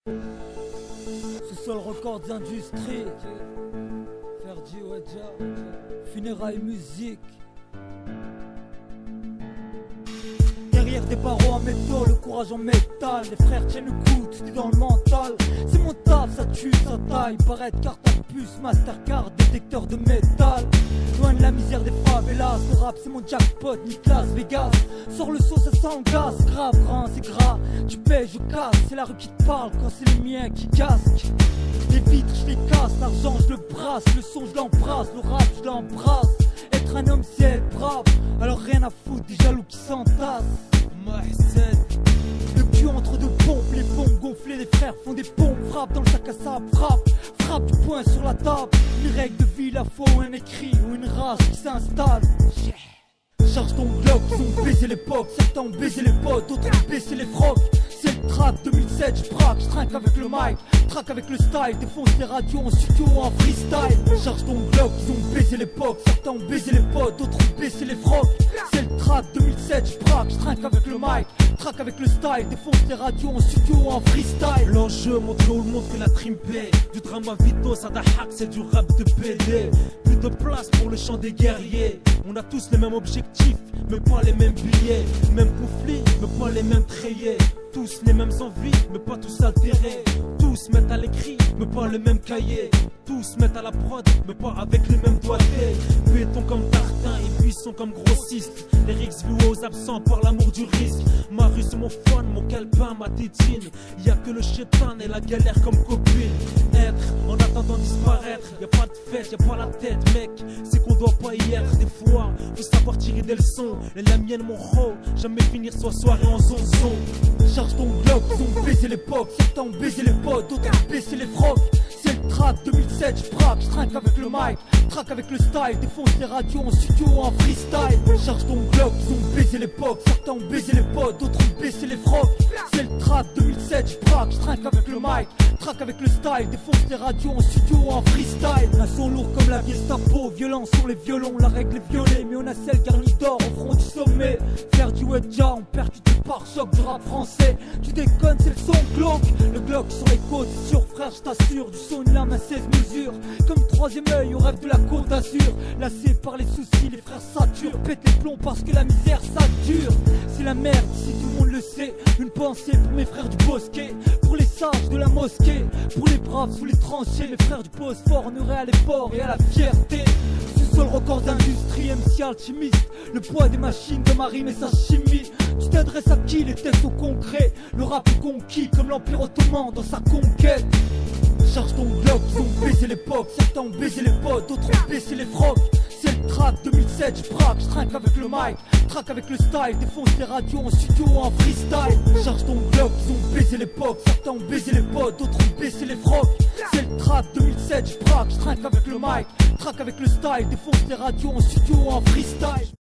Ce Soul Records Industries, Ferdi Wadja, Funérailles Musique. Derrière des barreaux en métaux, le courage en métal. Les frères tiennent le coup, tout est dans le mental. C'est mon taf, ça tue, ça taille. Paraître carte à puce, Mastercard, détecteur de métal. Loin de la misère des favelas, le rap c'est mon jackpot, Nicolas Vegas. Sors le saut, ça sent le gaz, grave, hein, c'est gras. Tu payes, je casse, c'est la rue qui te parle quand c'est les miens qui casquent. Les vitres, je les casse, l'argent, je le brasse, le son, je l'embrasse, le rap, je l'embrasse. Être un homme, c'est être brave, alors rien à foutre des jaloux qui s'entassent. Le cul entre deux pompes, les pompes gonflées, les frères font des pompes, frappe dans le sac à sable, frappe du poing sur la table. Une règle de vie, la foi ou un écrit ou une race qui s'installe. Charge ton bloc, ils ont baisé l'époque, certains ont baisé les potes, d'autres ont baissé les frocs. C'est le trap 2007, je braque, je trinque avec le mic, traque avec le style, défonce les radios en studio ou en freestyle. Charge ton bloc, ils ont baisé l'époque, certains ont baisé les potes, d'autres ont baissé les frocs. C'est le trap 2007, je braque, je trinque avec le mic, traque avec le style, défonce les radios en studio ou en freestyle. L'enjeu montre au monde que la trim paye. Du drama vito, ça hack, c'est du rap de BD. Plus de place pour le chant des guerriers. On a tous les mêmes objectifs, mais pas les mêmes billets. Même conflits, mais pas les mêmes treillés. Tous les mêmes envies, mais pas tous altérés. Tous mettent à l'écrit, mais pas le même cahier. Tous mettent à la prod, mais pas avec les mêmes doigtés. Béton comme tartin et buisson comme grossiste. Les rixes voués aux absents par l'amour du risque. Ma rue c'est mon fun, mon calepin, ma tétine. Y'a que le chétan et la galère comme copine. Être en attendant disparaître. Y'a pas de fête, y'a pas la tête, mec. C'est qu'on doit pas y être. Des fois, faut savoir tirer des leçons. Et la mienne, mon ro, jamais finir soit soirée en zonzon. Charge ton bloc, ils ont baisé l'époque, certains ont baisé les potes, d'autres ont baissé les frocs. C'est le trap 2007, je braque, je trinque avec le mic, traque avec le style, défonce les radios en studio ou en freestyle. Charge ton bloc, ils ont baisé l'époque, certains ont baisé les potes, d'autres ont baissé les frocs. C'est le trap 2007, je braque, je trinque avec le mic, traque avec le style, défonce les radios en studio ou en freestyle. Un son lourd comme la Gestapo, violent sur les violons, la règle est violée, mais on a celle garnie d'or au front du sommet. Faire du Wadja, on percute le pare-choc du rap français. Tu déconnes, c'est le son glauque, le Glock sur les côtes, sur frère, je t'assure, du son une lame à 16 mesures. Comme troisième œil au rêve de la Côte d'Azur. Lassé par les soucis, les frères saturent, pètent les plombs parce que la misère ça dure. C'est la merde, si tout le monde le sait. Une pensée pour mes frères du bosquet, pour les sages de la mosquée, pour les braves sous les tranchées, mes frères du Bosphore, on aurait à l'effort et à la fierté. Soul Records d'industrie, MC alchimiste. Le poids des machines de ma rime et sa chimie. Tu t'adresses à qui? Les tests au concret. Le rap est conquis comme l'Empire Ottoman dans sa conquête. Charge ton bloc, ils ont baisé l'époque, certains ont baisé les potes, d'autres ont baissé les frocs. C'est le trap 2007, je braque, je trinque avec le mic, traque avec le style, défonce les radios en studio ou en freestyle. Charge ton bloc, ils ont baisé l'époque, certains ont baisé les potes, d'autres ont baissé les frocs. C'est le trap 2007, je braque, je trinque avec le mic, traque avec le style, défonce les radios en studio ou en freestyle.